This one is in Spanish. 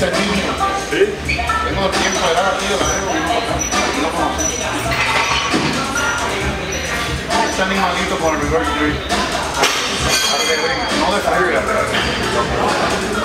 niño. ¿Sí? Tengo tiempo de dar aquí, la no conocí. Este animalito con el River Street. No de Freire.